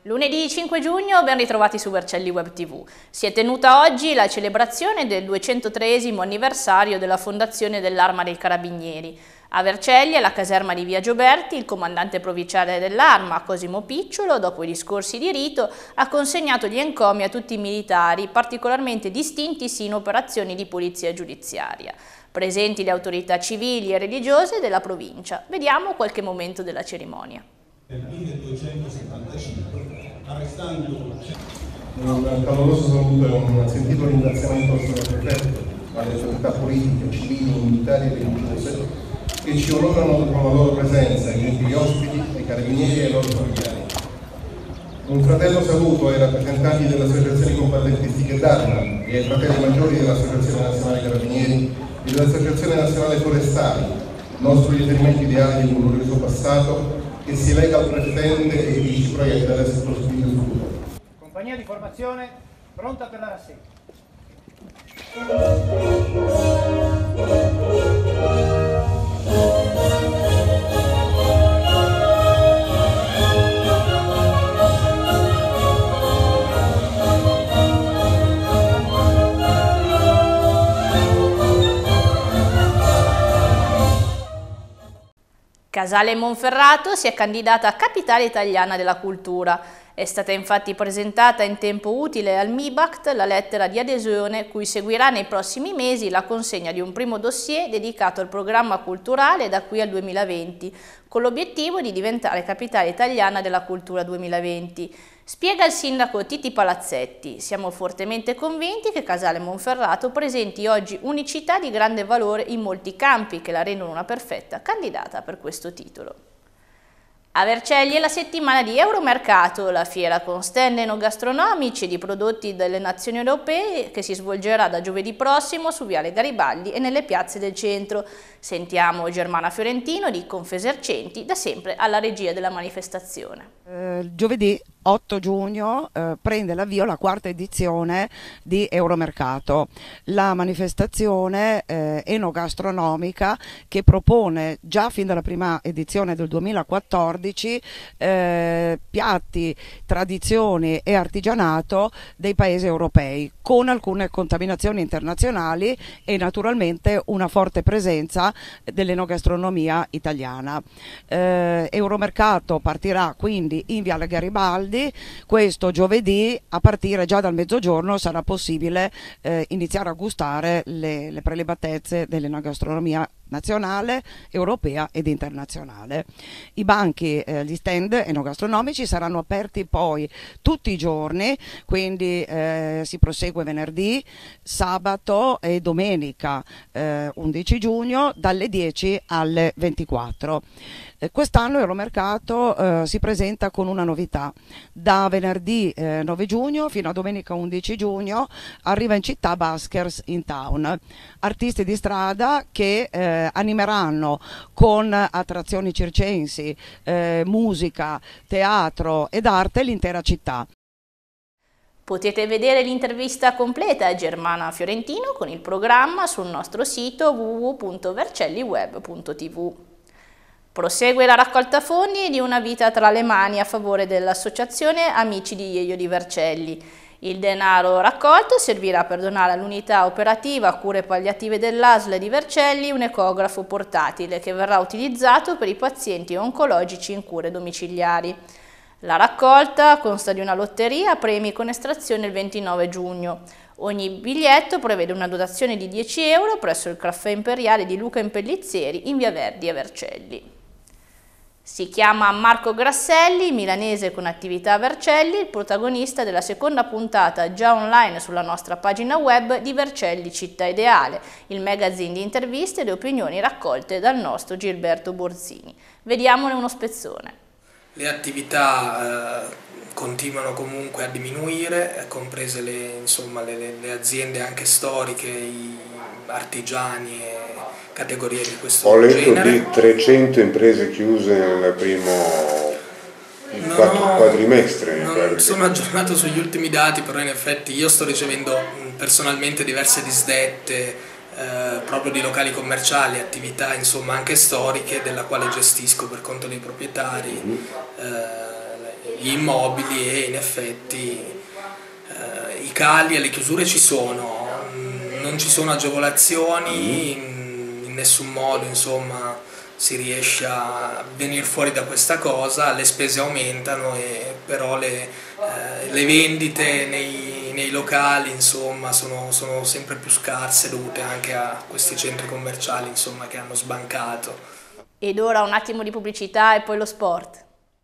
Lunedì 5 giugno, ben ritrovati su Vercelli Web TV. Si è tenuta oggi la celebrazione del 203esimo anniversario della fondazione dell'Arma dei Carabinieri. A Vercelli, alla caserma di Via Gioberti, il comandante provinciale dell'Arma, Cosimo Picciolo, dopo i discorsi di rito, ha consegnato gli encomi a tutti i militari, particolarmente distintisi in operazioni di polizia giudiziaria. Presenti le autorità civili e religiose della provincia. Vediamo qualche momento della cerimonia. Nel 1275, arrestando un caloroso saluto e un sentito ringraziamento al signor prefetto, alle autorità politiche, civili, militari e religiose che ci onorano con la loro presenza, ai gentili ospiti, ai carabinieri e ai loro familiari. Un fratello saluto ai rappresentanti delle associazioni combattentistiche d'Arma e ai fratelli maggiori dell'Associazione Nazionale Carabinieri e dell'Associazione Nazionale Forestali, nostro riferimento ideale di un glorioso passato che si lega al presente e che ci proietta verso il prospettivo futuro. Compagnia di formazione pronta per la rassegna. Casale Monferrato si è candidata a Capitale Italiana della Cultura. È stata infatti presentata in tempo utile al MIBACT la lettera di adesione cui seguirà nei prossimi mesi la consegna di un primo dossier dedicato al programma culturale da qui al 2020, con l'obiettivo di diventare Capitale Italiana della Cultura 2020. Spiega il sindaco Titi Palazzetti: siamo fortemente convinti che Casale Monferrato presenti oggi unicità di grande valore in molti campi che la rendono una perfetta candidata per questo titolo. A Vercelli è la settimana di Euromercato, la fiera con stand enogastronomici di prodotti delle nazioni europee che si svolgerà da giovedì prossimo su Viale Garibaldi e nelle piazze del centro. Sentiamo Germana Fiorentino di Confesercenti, da sempre alla regia della manifestazione. Giovedì 8 giugno prende l'avvio la quarta edizione di Euromercato, la manifestazione enogastronomica che propone già fin dalla prima edizione del 2014 piatti, tradizioni e artigianato dei paesi europei, con alcune contaminazioni internazionali e naturalmente una forte presenza dell'enogastronomia italiana. Euromercato partirà quindi in Viale Garibaldi questo giovedì. A partire già dal mezzogiorno sarà possibile iniziare a gustare le prelibatezze dell'enogastronomia nazionale, europea ed internazionale. I banchi, gli stand enogastronomici saranno aperti poi tutti i giorni, quindi si prosegue venerdì, sabato e domenica 11 giugno dalle 10 alle 24. Quest'anno Euromercato si presenta con una novità: da venerdì 9 giugno fino a domenica 11 giugno arriva in città Buskers in Town, artisti di strada che animeranno con attrazioni circensi, musica, teatro ed arte l'intera città. Potete vedere l'intervista completa a Germana Fiorentino con il programma sul nostro sito www.vercelliweb.tv. Prosegue la raccolta fondi di Una vita tra le mani a favore dell'associazione Amici di Ieio di Vercelli. Il denaro raccolto servirà per donare all'unità operativa Cure Palliative dell'ASL di Vercelli un ecografo portatile che verrà utilizzato per i pazienti oncologici in cure domiciliari. La raccolta consta di una lotteria a premi con estrazione il 29 giugno. Ogni biglietto prevede una dotazione di 10 euro presso il caffè imperiale di Luca Impellizieri in Via Verdi a Vercelli. Si chiama Marco Grasselli, milanese con attività a Vercelli, il protagonista della seconda puntata già online sulla nostra pagina web di Vercelli Città Ideale, il magazine di interviste e le opinioni raccolte dal nostro Gilberto Borzini. Vediamone uno spezzone. Le attività continuano comunque a diminuire, comprese le aziende anche storiche, i artigiani e categorie di questo genere. Ho letto di 300 imprese chiuse nel primo quadrimestre. Non sono aggiornato sugli ultimi dati, però in effetti io sto ricevendo personalmente diverse disdette proprio di locali commerciali, attività insomma anche storiche della quale gestisco per conto dei proprietari gli immobili e in effetti i cali e le chiusure ci sono, non ci sono agevolazioni, in nessun modo insomma si riesce a venire fuori da questa cosa, le spese aumentano però le vendite nei locali insomma sono sempre più scarse, dovute anche a questi centri commerciali insomma che hanno sbancato. Ed ora un attimo di pubblicità e poi lo sport.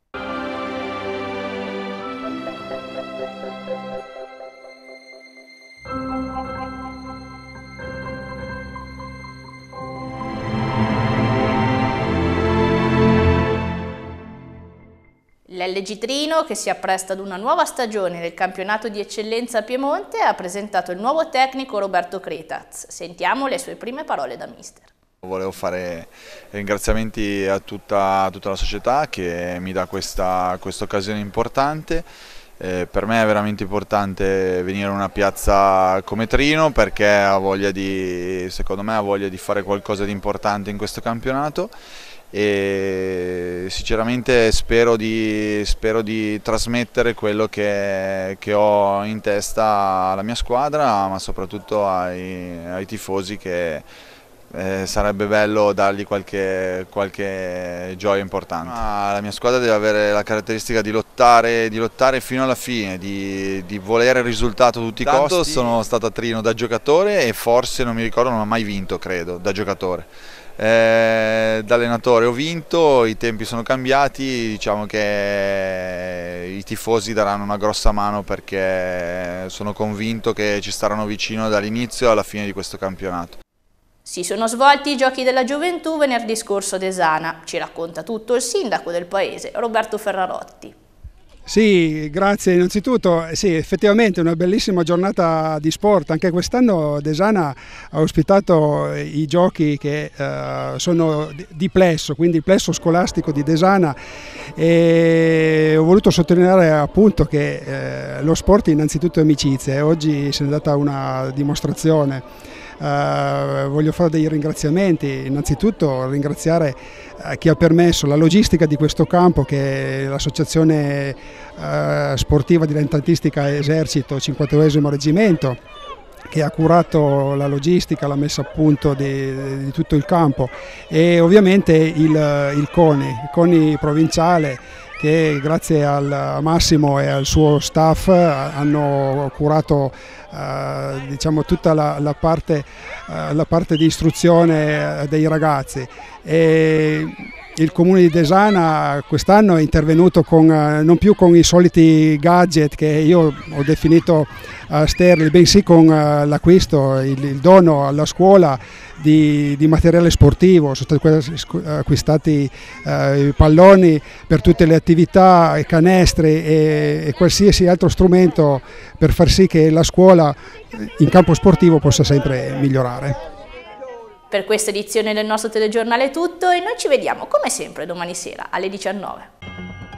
L'LG Trino, che si appresta ad una nuova stagione nel campionato di eccellenza Piemonte, ha presentato il nuovo tecnico Roberto Cretaz. Sentiamo le sue prime parole da mister. Volevo fare ringraziamenti a tutta la società che mi dà questa occasione importante. Per me è veramente importante venire in una piazza come Trino perché secondo me ha voglia di fare qualcosa di importante in questo campionato. E sinceramente spero di trasmettere quello che ho in testa alla mia squadra, ma soprattutto ai tifosi, che sarebbe bello dargli qualche gioia importante. La mia squadra deve avere la caratteristica di lottare fino alla fine, di volere il risultato a tutti i costi. Sono stato a Trino da giocatore e forse, non mi ricordo, non ho mai vinto, credo, da giocatore. Da allenatore ho vinto, i tempi sono cambiati, diciamo che i tifosi daranno una grossa mano perché sono convinto che ci staranno vicino dall'inizio alla fine di questo campionato. Si sono svolti i Giochi della Gioventù venerdì scorso ad Esana, ci racconta tutto il sindaco del paese, Roberto Ferrarotti. Sì, grazie innanzitutto. Sì, effettivamente una bellissima giornata di sport. Anche quest'anno Desana ha ospitato i giochi che sono di plesso, quindi il plesso scolastico di Desana, e ho voluto sottolineare appunto che lo sport innanzitutto è amicizia e oggi se ne è data una dimostrazione. Voglio fare dei ringraziamenti, innanzitutto ringraziare chi ha permesso la logistica di questo campo, che è l'associazione sportiva dilettantistica Esercito 50° Reggimento, che ha curato la logistica, la messa a punto di tutto il campo, e ovviamente il CONI provinciale, che grazie a Massimo e al suo staff hanno curato diciamo tutta la parte di istruzione dei ragazzi. E il comune di Desana quest'anno è intervenuto non più con i soliti gadget che io ho definito sterili, bensì con l'acquisto, il dono alla scuola di materiale sportivo. Sono stati acquistati palloni per tutte le attività, canestri e qualsiasi altro strumento per far sì che la scuola in campo sportivo possa sempre migliorare. Per questa edizione del nostro telegiornale è tutto e noi ci vediamo come sempre domani sera alle 19.